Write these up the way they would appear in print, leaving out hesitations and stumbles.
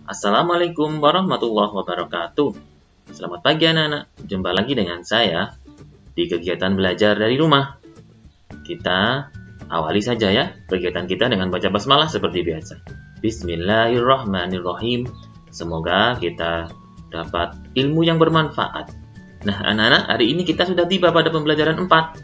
Assalamualaikum warahmatullahi wabarakatuh. Selamat pagi anak-anak, jumpa lagi dengan saya di kegiatan belajar dari rumah. Kita awali saja ya kegiatan kita dengan baca basmalah seperti biasa. Bismillahirrahmanirrahim. Semoga kita dapat ilmu yang bermanfaat. Nah anak-anak, hari ini kita sudah tiba pada pembelajaran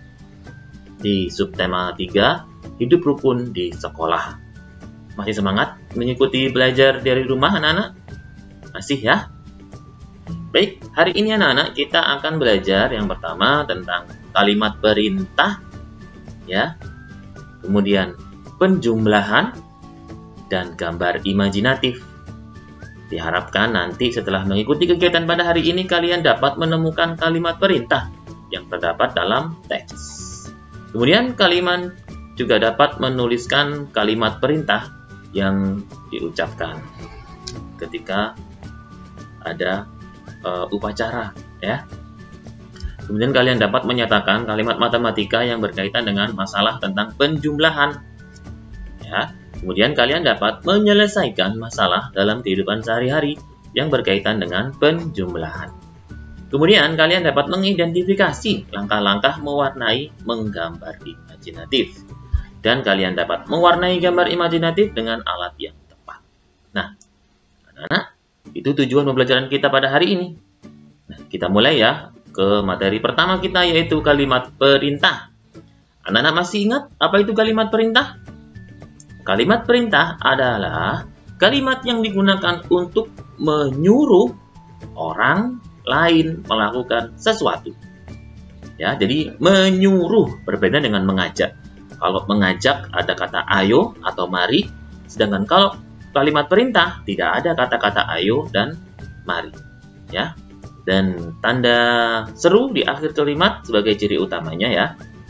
4 di subtema 3, hidup rukun di sekolah. Masih semangat mengikuti belajar dari rumah anak-anak? Masih ya? Baik, hari ini anak-anak kita akan belajar yang pertama tentang kalimat perintah ya. Kemudian penjumlahan dan gambar imajinatif. Diharapkan nanti setelah mengikuti kegiatan pada hari ini kalian dapat menemukan kalimat perintah yang terdapat dalam teks. Kemudian kalian juga dapat menuliskan kalimat perintah yang diucapkan ketika ada upacara ya. Kemudian kalian dapat menyatakan kalimat matematika yang berkaitan dengan masalah tentang penjumlahan ya. Kemudian kalian dapat menyelesaikan masalah dalam kehidupan sehari-hari yang berkaitan dengan penjumlahan. Kemudian kalian dapat mengidentifikasi langkah-langkah mewarnai menggambar imajinatif. Dan kalian dapat mewarnai gambar imajinatif dengan alat yang tepat. Nah, anak-anak, itu tujuan pembelajaran kita pada hari ini. Nah, kita mulai ya ke materi pertama kita, yaitu kalimat perintah. Anak-anak masih ingat apa itu kalimat perintah? Kalimat perintah adalah kalimat yang digunakan untuk menyuruh orang lain melakukan sesuatu. Ya, jadi menyuruh berbeda dengan mengajak. Kalau mengajak ada kata ayo atau mari, sedangkan kalau kalimat perintah tidak ada kata-kata ayo dan mari, ya. Dan tanda seru di akhir kalimat sebagai ciri utamanya ya.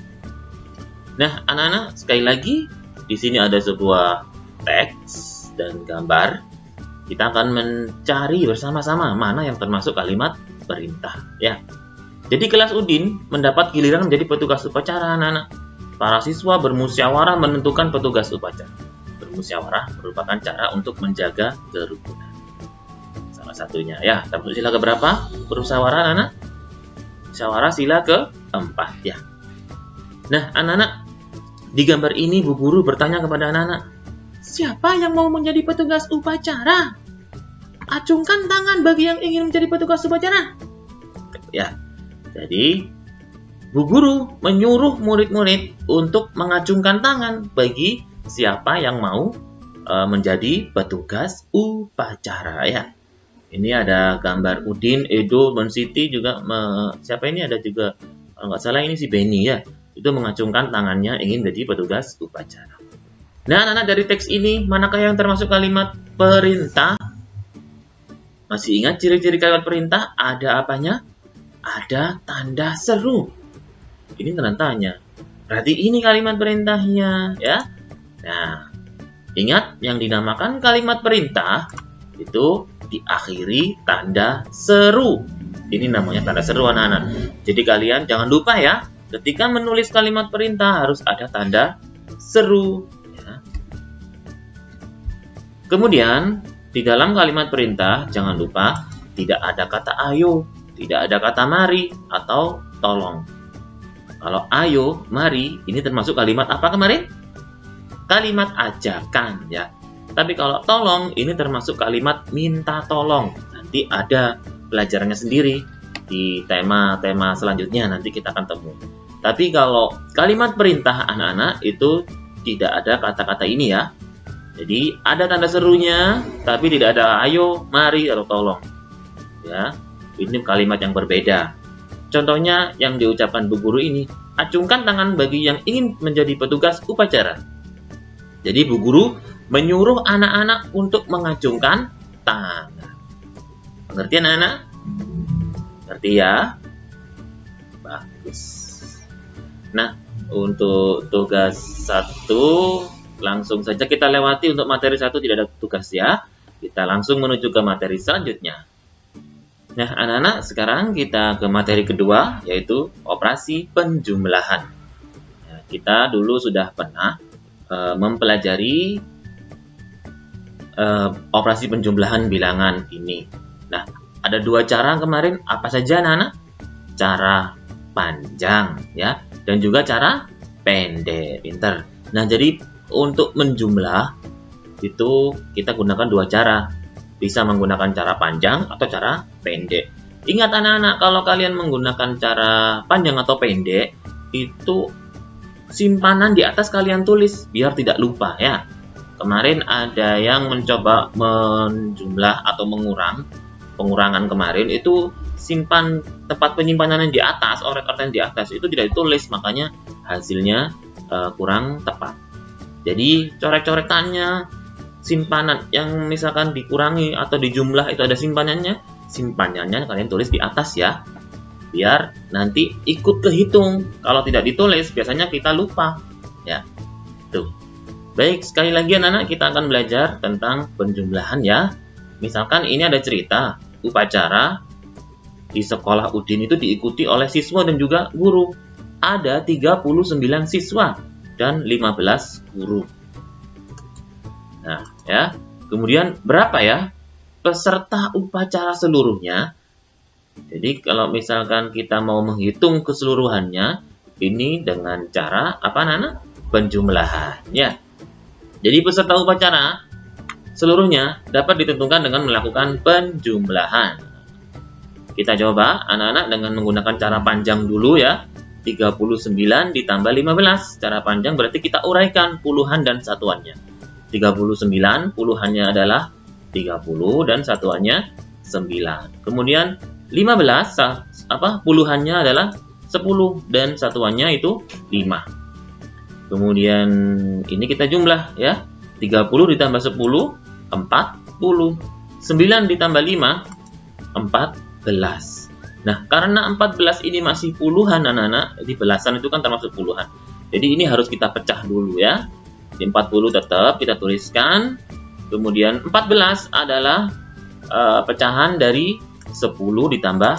Nah, anak-anak sekali lagi di sini ada sebuah teks dan gambar. Kita akan mencari bersama-sama mana yang termasuk kalimat perintah, ya. Jadi kelas Udin mendapat giliran menjadi petugas upacara anak-anak. Para siswa bermusyawarah menentukan petugas upacara. Bermusyawarah merupakan cara untuk menjaga kerukunan. Salah satunya ya, kita masuk sila keberapa? Bermusyawarah anak-anak? Musyawarah sila ke-4 ya. Nah, anak-anak, di gambar ini Bu Guru bertanya kepada anak-anak, siapa yang mau menjadi petugas upacara? Acungkan tangan bagi yang ingin menjadi petugas upacara. Ya, jadi Bu Guru menyuruh murid-murid untuk mengacungkan tangan bagi siapa yang mau menjadi petugas upacara ya. Ini ada gambar Udin, Edo, Bon Siti juga. Siapa ini ada juga, kalau nggak salah ini si Benny ya. Itu mengacungkan tangannya ingin jadi petugas upacara. Nah anak-anak, dari teks ini manakah yang termasuk kalimat perintah? Masih ingat ciri-ciri kalimat perintah? Ada apanya? Ada tanda seru. Ini tanda tanya. Berarti ini kalimat perintahnya, ya. Nah, ingat yang dinamakan kalimat perintah itu diakhiri tanda seru. Ini namanya tanda seru anak-anak. Jadi kalian jangan lupa ya, ketika menulis kalimat perintah harus ada tanda seru. Ya. Kemudian di dalam kalimat perintah jangan lupa tidak ada kata ayo, tidak ada kata mari atau tolong. Kalau ayo, mari, ini termasuk kalimat apa kemarin? Kalimat ajakan ya. Tapi kalau tolong, ini termasuk kalimat minta tolong. Nanti ada pelajarannya sendiri di tema-tema selanjutnya, nanti kita akan temu. Tapi kalau kalimat perintah anak-anak itu tidak ada kata-kata ini ya. Jadi ada tanda serunya, tapi tidak ada ayo, mari, atau tolong. Ya, ini kalimat yang berbeda. Contohnya yang diucapkan Bu Guru ini, acungkan tangan bagi yang ingin menjadi petugas upacara. Jadi Bu Guru menyuruh anak-anak untuk mengacungkan tangan. Mengerti anak-anak? Ngerti ya? Bagus. Nah, untuk tugas 1 langsung saja kita lewati. Untuk materi 1 tidak ada tugas ya. Kita langsung menuju ke materi selanjutnya. Nah, anak-anak, sekarang kita ke materi kedua, yaitu operasi penjumlahan. Kita dulu sudah pernah mempelajari operasi penjumlahan bilangan ini. Nah, ada dua cara kemarin, apa saja anak-anak? Cara panjang ya, dan juga cara pendek. Pinter. Nah, jadi untuk menjumlah itu kita gunakan dua cara. Bisa menggunakan cara panjang atau cara pendek. Ingat anak-anak, kalau kalian menggunakan cara panjang atau pendek, itu simpanan di atas kalian tulis biar tidak lupa ya. Kemarin ada yang mencoba menjumlah atau pengurangan kemarin itu simpan tempat penyimpanan yang di atas, orek-orek yang di atas itu tidak ditulis, makanya hasilnya kurang tepat. Jadi coret-coretannya, simpanan yang misalkan dikurangi atau dijumlah itu ada simpanannya kalian tulis di atas ya, biar nanti ikut kehitung. Kalau tidak ditulis biasanya kita lupa ya. Tuh. Baik, sekali lagi anak-anak kita akan belajar tentang penjumlahan ya. Misalkan ini ada cerita upacara di sekolah Udin itu diikuti oleh siswa dan juga guru. Ada 39 siswa dan 15 guru. Nah, ya. Kemudian berapa ya peserta upacara seluruhnya? Jadi kalau misalkan kita mau menghitung keseluruhannya, ini dengan cara apa anak-anak? Penjumlahan ya. Jadi peserta upacara seluruhnya dapat ditentukan dengan melakukan penjumlahan. Kita coba anak-anak dengan menggunakan cara panjang dulu ya. 39 ditambah 15. Cara panjang berarti kita uraikan puluhan dan satuannya. 39 puluhannya adalah 30 dan satuannya 9. Kemudian 15 puluhannya adalah 10 dan satuannya itu 5. Kemudian ini kita jumlah ya. 30 ditambah 10 40. 9 ditambah 5 14. Nah, karena 14 ini masih puluhan anak-anak, jadi belasan itu kan termasuk puluhan. Jadi ini harus kita pecah dulu ya. Di 40 tetap kita tuliskan. Kemudian 14 adalah pecahan dari 10 ditambah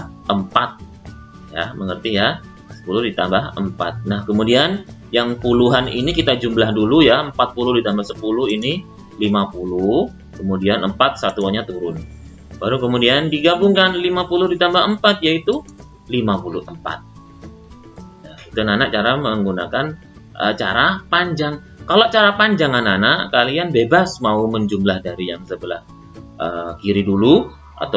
4. Ya, mengerti ya? 10 ditambah 4. Nah, kemudian yang puluhan ini kita jumlah dulu ya. 40 ditambah 10 ini 50. Kemudian 4 satuannya turun. Baru kemudian digabungkan 50 ditambah 4 yaitu 54. Nah, itu anak-anak cara menggunakan cara panjang. Kalau cara panjang anak-anak, kalian bebas mau menjumlah dari yang sebelah kiri dulu atau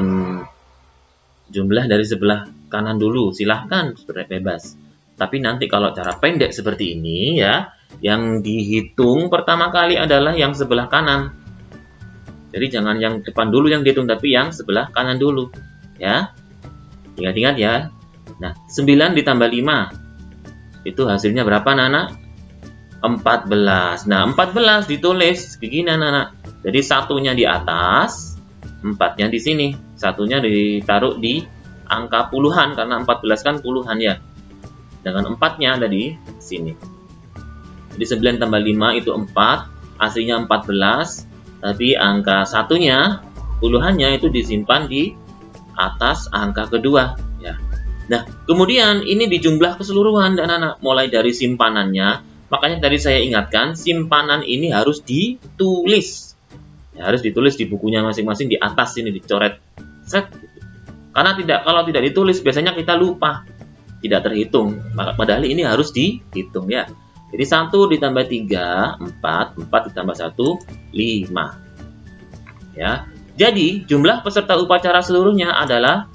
menjumlah dari sebelah kanan dulu. Silahkan, bebas. Tapi nanti kalau cara pendek seperti ini ya, yang dihitung pertama kali adalah yang sebelah kanan. Jadi jangan yang depan dulu yang dihitung, tapi yang sebelah kanan dulu. Ya, ingat-ingat ya. Nah, 9 ditambah 5. Itu hasilnya berapa anak-anak? 14. Nah, 14 ditulis begini anak-anak. Jadi satunya di atas, 4-nya di sini. Satunya ditaruh di angka puluhan, karena 14 kan puluhan ya. Dengan 4-nya ada di sini. Jadi 9 tambah 5 itu 4. Aslinya 14. Tapi angka satunya, puluhannya itu disimpan di atas angka kedua. Ya. Nah, kemudian ini dijumlah keseluruhan dan anak mulai dari simpanannya. Makanya tadi saya ingatkan, simpanan ini harus ditulis. Ya, harus ditulis di bukunya masing-masing di atas ini, dicoret. Set. Karena kalau tidak ditulis, biasanya kita lupa. Tidak terhitung. Padahal ini harus dihitung ya. Jadi 1 ditambah 3, 4. 4 ditambah 1, 5. Ya. Jadi jumlah peserta upacara seluruhnya adalah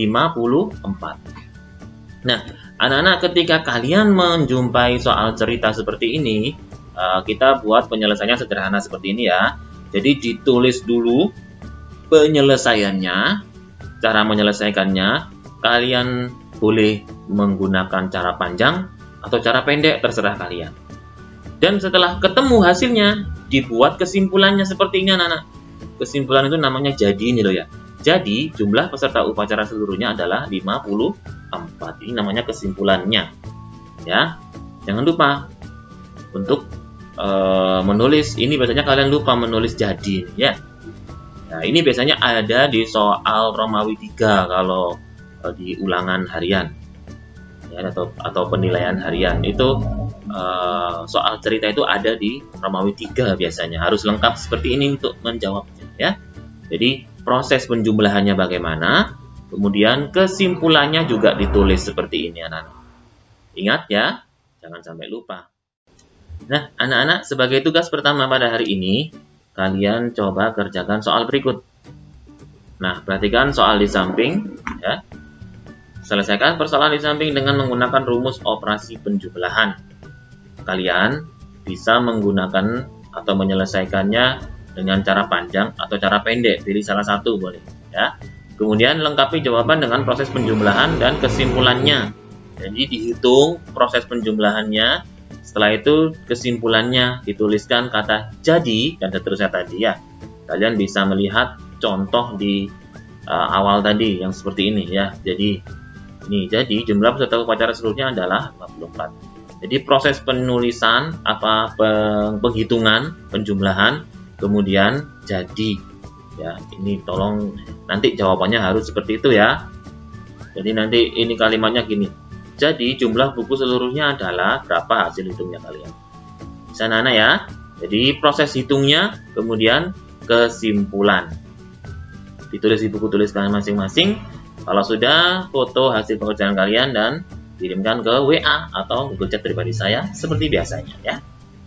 54. Nah, anak-anak ketika kalian menjumpai soal cerita seperti ini, kita buat penyelesaiannya sederhana seperti ini ya. Jadi ditulis dulu penyelesaiannya, cara menyelesaikannya. Kalian boleh menggunakan cara panjang atau cara pendek, terserah kalian. Dan setelah ketemu hasilnya, dibuat kesimpulannya seperti ini anak-anak. Kesimpulan itu namanya jadi ini loh ya. Jadi jumlah peserta upacara seluruhnya adalah 54. Ini namanya kesimpulannya. Ya, jangan lupa untuk menulis. Ini biasanya kalian lupa menulis jadi ya. Nah, ini biasanya ada di soal Romawi 3 kalau di ulangan harian. ya, atau penilaian harian. Itu soal cerita itu ada di Romawi 3 biasanya. Harus lengkap seperti ini untuk menjawabnya ya. Jadi proses penjumlahannya bagaimana, kemudian kesimpulannya juga ditulis seperti ini anak-anak. Ingat ya, jangan sampai lupa. Nah, anak-anak, sebagai tugas pertama pada hari ini, kalian coba kerjakan soal berikut. Nah, perhatikan soal di samping ya. Selesaikan persoalan di samping dengan menggunakan rumus operasi penjumlahan. Kalian bisa menggunakan atau menyelesaikannya dengan cara panjang atau cara pendek, pilih salah satu boleh ya. Kemudian lengkapi jawaban dengan proses penjumlahan dan kesimpulannya. Jadi dihitung proses penjumlahannya, setelah itu kesimpulannya dituliskan kata jadi dan seterusnya tadi ya. Kalian bisa melihat contoh di awal tadi yang seperti ini ya. Jadi jumlah peserta upacara seluruhnya adalah 54. Jadi proses penulisan penghitungan penjumlahan kemudian jadi ya. Ini tolong nanti jawabannya harus seperti itu ya. Jadi nanti ini kalimatnya gini. Jadi jumlah buku seluruhnya adalah berapa, hasil hitungnya kalian. Bisa anak ya. Jadi proses hitungnya kemudian kesimpulan. Ditulis di buku tulis kalian masing-masing. Kalau sudah, foto hasil pekerjaan kalian dan kirimkan ke WA atau Google Chat pribadi saya seperti biasanya ya.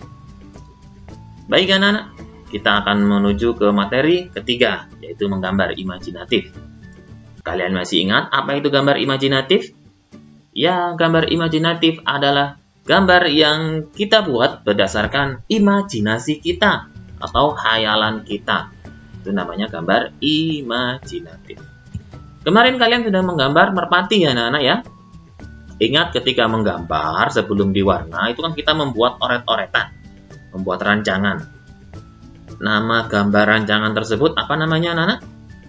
Baik anak-anak, kita akan menuju ke materi ketiga, yaitu menggambar imajinatif. Kalian masih ingat apa itu gambar imajinatif? Ya, gambar imajinatif adalah gambar yang kita buat berdasarkan imajinasi kita atau khayalan kita. Itu namanya gambar imajinatif. Kemarin kalian sudah menggambar merpati ya anak-anak ya. Ingat ketika menggambar sebelum diwarna itu kan kita membuat oret-oretan, membuat rancangan. Nama gambar rancangan tersebut apa namanya anak-anak?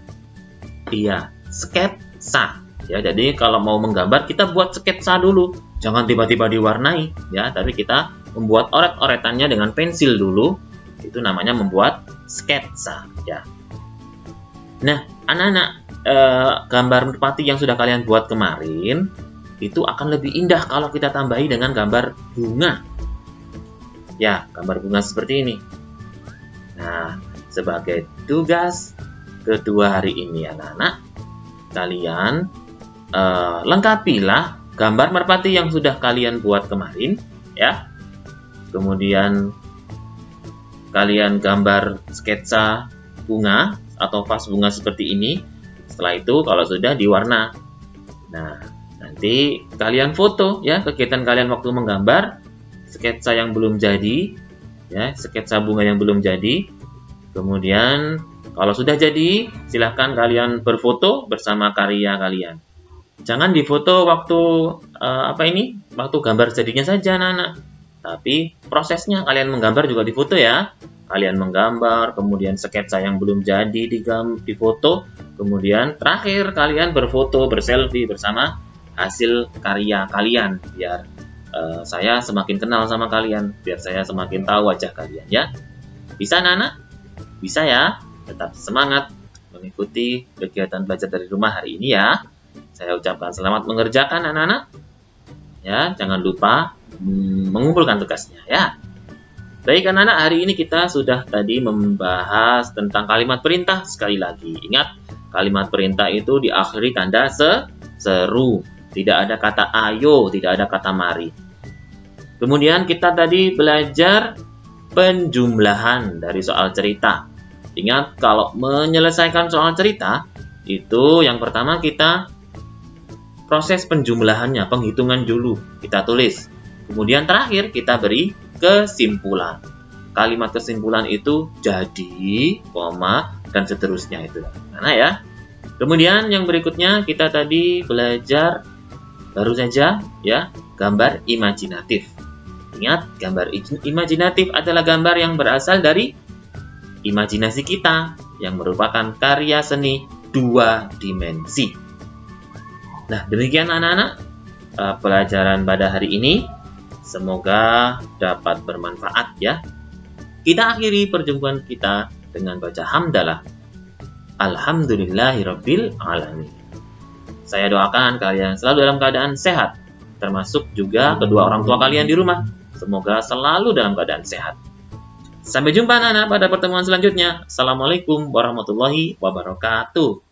Iya, sketsa. Ya, jadi kalau mau menggambar kita buat sketsa dulu. Jangan tiba-tiba diwarnai ya, tapi kita membuat oret-oretannya dengan pensil dulu. Itu namanya membuat sketsa ya. Nah, anak-anak, gambar merpati yang sudah kalian buat kemarin itu akan lebih indah kalau kita tambahi dengan gambar bunga. Ya, gambar bunga seperti ini. Nah, sebagai tugas kedua hari ini anak-anak, kalian lengkapilah gambar merpati yang sudah kalian buat kemarin ya. Kemudian kalian gambar sketsa bunga atau vas bunga seperti ini. Setelah itu kalau sudah diwarna. Nah, nanti kalian foto ya kegiatan kalian waktu menggambar sketsa yang belum jadi ya, sketsa bunga yang belum jadi. Kemudian kalau sudah jadi, silahkan kalian berfoto bersama karya kalian. Jangan difoto waktu waktu gambar jadinya saja anak-anak. Tapi prosesnya kalian menggambar juga difoto ya. Kalian menggambar, kemudian sketsa yang belum jadi difoto, kemudian terakhir kalian berfoto, berselfie bersama hasil karya kalian. Biar saya semakin kenal sama kalian, biar saya semakin tahu wajah kalian ya. Bisa anak-anak? Bisa ya? Tetap semangat mengikuti kegiatan belajar dari rumah hari ini ya. Saya ucapkan selamat mengerjakan anak-anak. Ya, jangan lupa mengumpulkan tugasnya ya. Baik anak-anak, hari ini kita sudah tadi membahas tentang kalimat perintah. Sekali lagi, ingat kalimat perintah itu diakhiri tanda seru. Tidak ada kata ayo, tidak ada kata mari. Kemudian kita tadi belajar penjumlahan dari soal cerita. Ingat, kalau menyelesaikan soal cerita, itu yang pertama kita proses penjumlahannya, penghitungan dulu. Kita tulis. Kemudian terakhir kita beri kesimpulan. Kalimat kesimpulan itu jadi, koma, dan seterusnya itu. Nah ya. Kemudian yang berikutnya kita tadi belajar baru saja ya, gambar imajinatif. Ingat, gambar imajinatif adalah gambar yang berasal dari imajinasi kita yang merupakan karya seni 2 dimensi. Nah, demikian anak-anak pelajaran pada hari ini. Semoga dapat bermanfaat ya. Kita akhiri perjumpaan kita dengan baca hamdalah. Alhamdulillahirabbil alamin. Saya doakan kalian selalu dalam keadaan sehat, termasuk juga kedua orang tua kalian di rumah. Semoga selalu dalam keadaan sehat. Sampai jumpa anak-anak pada pertemuan selanjutnya. Assalamualaikum warahmatullahi wabarakatuh.